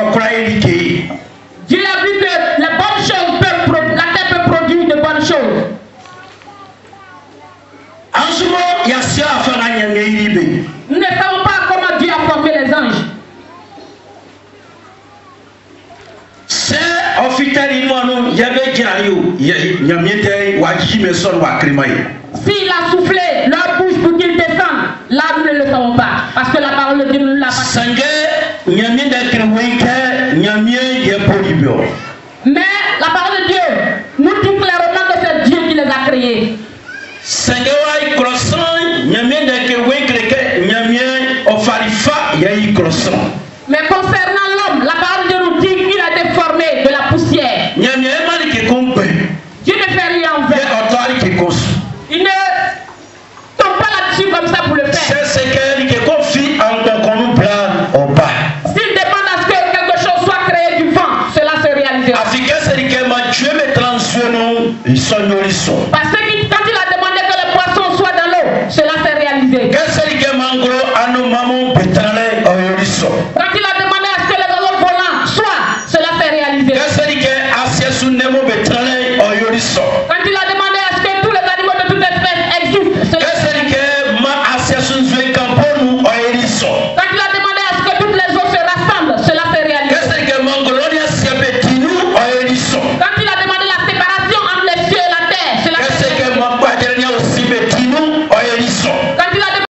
Dieu a vu que les bonnes choses la terre peut produire de bonnes choses. Nous ne savons pas comment Dieu a formé les anges. S'il a soufflé leur bouche pour qu'ils descendent, là nous ne le savons pas. Parce que la parole de Dieu ne l'a pas dit. Mais la parole de Dieu nous dit clairement que c'est Dieu qui les a créés. Mais concernant l'homme, la parole de Dieu nous dit qu'il a été formé de la poussière. Dieu ne fait rien en vain. Il ne tombe pas là-dessus comme ça pour le faire. S'il demande à ce que quelque chose soit créé du vent, cela se réalisera. Parce que